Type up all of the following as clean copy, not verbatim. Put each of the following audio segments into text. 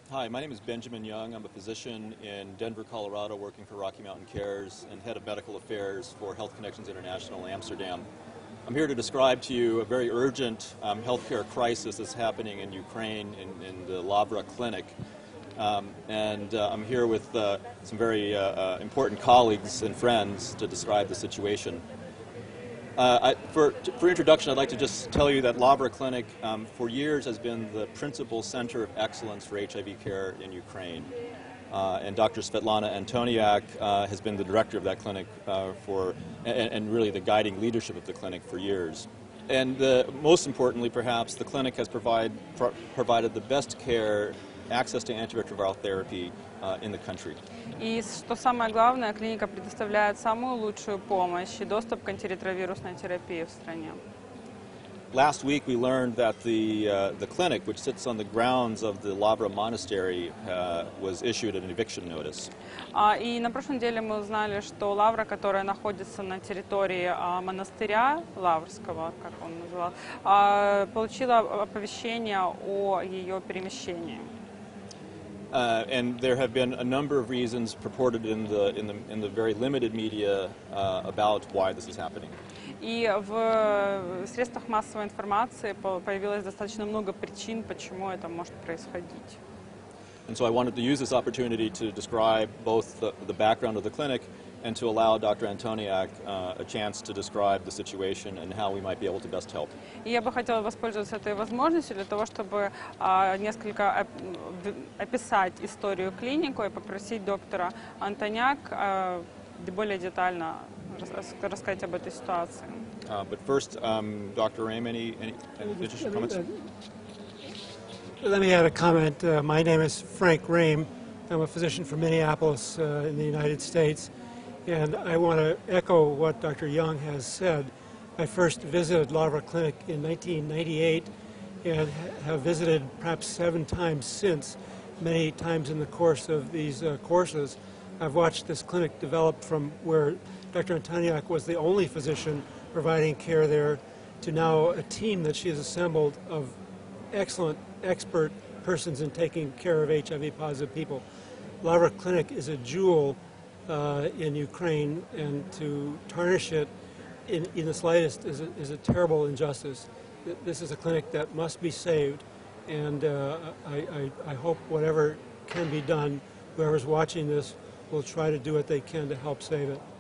Hi, my name is Benjamin Young. I'm a physician in Denver, Colorado, working for Rocky Mountain Cares and head of medical affairs for Health Connections International Amsterdam. I'm here to describe to you a very urgent healthcare crisis that's happening in Ukraine in the Lavra Clinic. I'm here with some very important colleagues and friends to describe the situation. For introduction, I'd like to just tell you that Lavra Clinic for years has been the principal center of excellence for HIV care in Ukraine. And Dr. Svetlana Antoniak has been the director of that clinic and really the guiding leadership of the clinic for years. And most importantly, perhaps, the clinic has provided the best care, access to antiretroviral therapy in the country. И что самое главное, клиника предоставляет самую лучшую помощь и доступ к антиретровирусной терапии в стране. Last week we learned that the clinic, which sits on the grounds of the Lavra Monastery, was issued an eviction notice. И на прошлой неделе мы узнали, что Лавра, которая находится на территории монастыря Лаврского, как он называл, получила оповещение о ее перемещении. And there have been a number of reasons purported in the very limited media about why this is happening. И в средствах массовой информации появилось достаточно много причин, почему это может происходить. And so I wanted to use this opportunity to describe both the background of the clinic and to allow Dr. Antoniak a chance to describe the situation and how we might be able to best help. И я бы хотела воспользоваться этой возможностью для того, чтобы несколько описать историю клинику и попросить доктора Антоняк более детально рассказать об этой ситуации. But first, Dr. Rehm, any additional comments? Let me add a comment. My name is Frank Rehm. I'm a physician from Minneapolis in the United States. And I want to echo what Dr. Young has said. I first visited Lavra Clinic in 1998 and have visited perhaps 7 times since, many times in the course of these courses. I've watched this clinic develop from where Dr. Antoniak was the only physician providing care there to now a team that she has assembled of excellent expert persons in taking care of HIV-positive people. Lavra Clinic is a jewel in Ukraine, and to tarnish it in the slightest is a terrible injustice. This is a clinic that must be saved, and I hope whatever can be done, whoever's watching this will try to do what they can to help save it.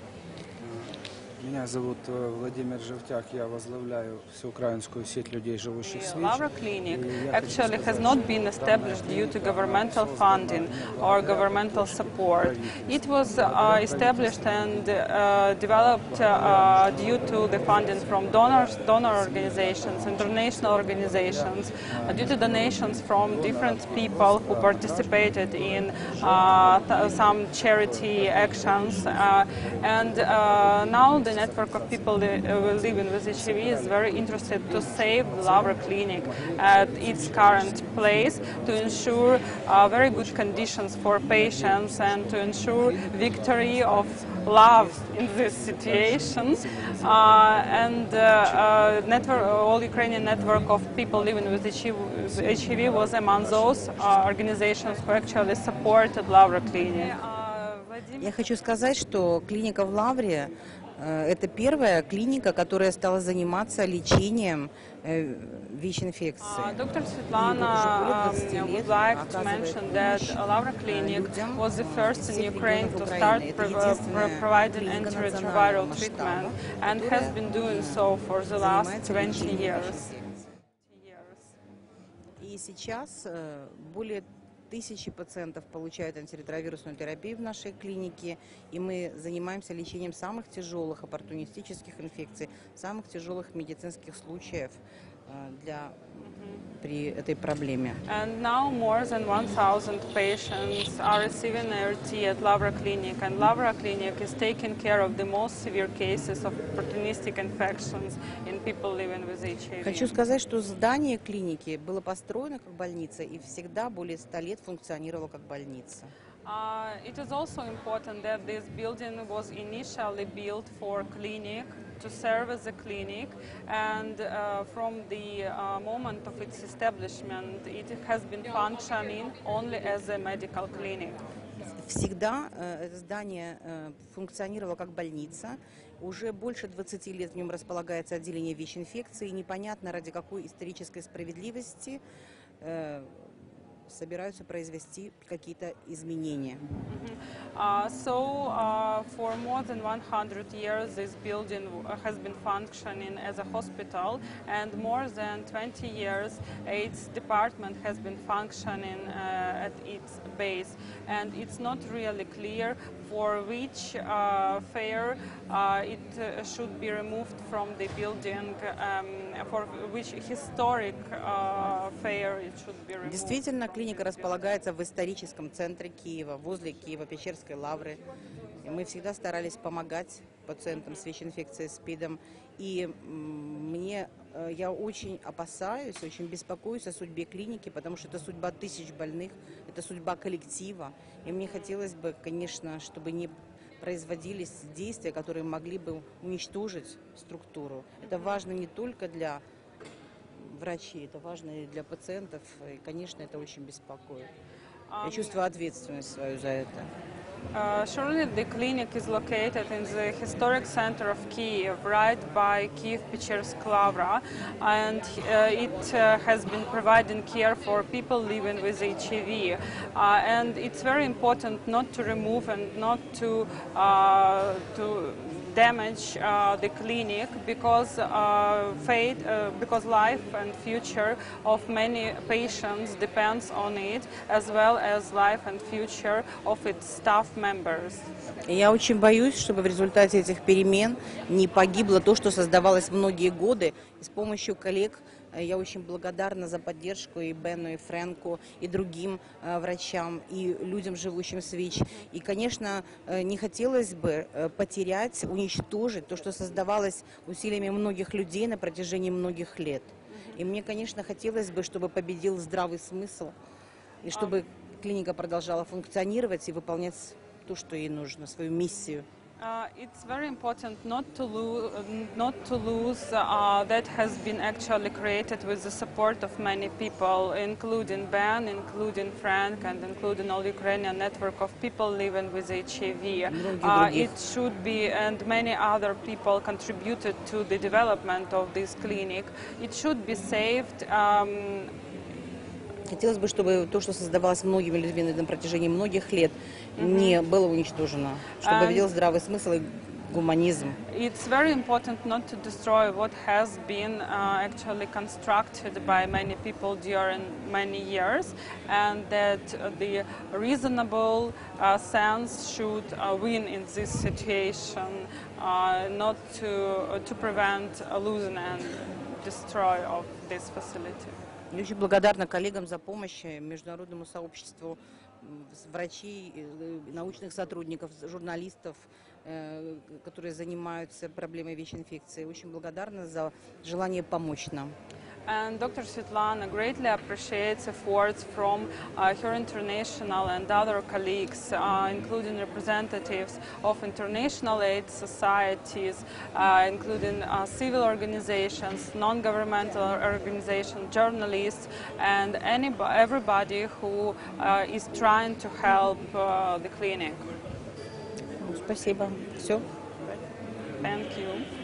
Меня зовут Владимир Живтяк, я возглавляю всеукраинскую сеть людей, живущих с ВИЧ. Lavra Clinic actually has not been established due to governmental funding or governmental support. It was established and developed due to the funding from donor organizations, international organizations, due to donations from different people who participated in some charity actions. And now the network of people living with HIV is very interested to save Lavra Clinic at its current place, to ensure very good conditions for patients and to ensure victory of love in this situation. All Ukrainian network of people living with HIV was among those organizations who actually supported Lavra Clinic. Я хочу сказать, что клиника в Лавре это первая клиника, которая стала заниматься лечением ВИЧ-инфекции. Dr. Svetlana would like to mention that Lavra Clinic was the first in Ukraine to start providing antiretroviral treatment and has been doing so for the last 20 years. И сейчас более 1000 пациентов получают антиретровирусную терапию в нашей клинике, и мы занимаемся лечением самых тяжелых оппортунистических инфекций, самых тяжелых медицинских случаев при этой проблеме. And now more than 1,000 patients are receiving ART at Lavra Clinic, and Lavra Clinic is taking care of the most severe cases of opportunistic infections in people living with HIV. Хочу сказать, что здание клиники было построено как больница и всегда более 100 лет функционировало как больница. It is also important that this building was initially built for clinic to serve as a clinic, and from the moment of its establishment, it has been functioning only as a medical clinic. Всегда это здание функционировало как больница. Уже больше 20 лет в нем располагается отделение ВИЧ-инфекции. Непонятно, ради какой исторической справедливости собираются произвести какие-то изменения. For more than 100 years, this building has been functioning as a hospital, and more than 20 years, AIDS department has been functioning at its base. And it's not really clear for which fair it should be removed from the building, for which historic fair it should be removed. Действительно, клиника располагается в историческом центре Киева, возле Киево-Печерской лавры. И мы всегда старались помогать пациентам с ВИЧ-инфекцией, СПИДом. И я очень опасаюсь, очень беспокоюсь о судьбе клиники, потому что это судьба тысяч больных, это судьба коллектива. И мне хотелось бы, конечно, чтобы не производились действия, которые могли бы уничтожить структуру. Это важно не только для врачей, это важно и для пациентов, и, конечно, это очень беспокоит. Я чувствую ответственность свою за это. Surely the clinic is located in the historic center of Kiev, right by Kiev-Pечерsk Lavra, and it has been providing care for people living with HIV. And it's very important not to remove and not to damage the clinic, because because life and future of many patients depends on it, as well as life and future of its staff members. Я очень боюсь, чтобы в результате этих перемен не погибло то, что создавалось многие годы. И с помощью коллег я очень благодарна за поддержку и Бену, и Фрэнку, и другим врачам, и людям, живущим с ВИЧ. И, конечно, не хотелось бы потерять, уничтожить то, что создавалось усилиями многих людей на протяжении многих лет. И мне, конечно, хотелось бы, чтобы победил здравый смысл, и чтобы клиника продолжала функционировать и выполнять то, что ей нужно, свою миссию. It's very important not to lose that has been actually created with the support of many people, including Ben, including Frank, and including all Ukrainian network of people living with HIV. It should be, and many other people contributed to the development of this clinic. It should be saved. Хотелось бы, чтобы то, что создавалось многими людьми на протяжении многих лет, не было уничтожено, чтобы победил здравый смысл и гуманизм. It's very important not to destroy what has been actually constructed by many people during many years, and that the reasonable sense should win in this situation, not to prevent losing and destroy of this facility. Я очень благодарна коллегам за помощь, международному сообществу, врачей, научных сотрудников, журналистов, которые занимаются проблемой ВИЧ-инфекции. Очень благодарна за желание помочь нам. And Dr. Svetlana greatly appreciates efforts from her international and other colleagues, including representatives of international AIDS societies, including civil organizations, non-governmental organizations, journalists, and everybody who is trying to help the clinic. Спасибо. Все. Thank you.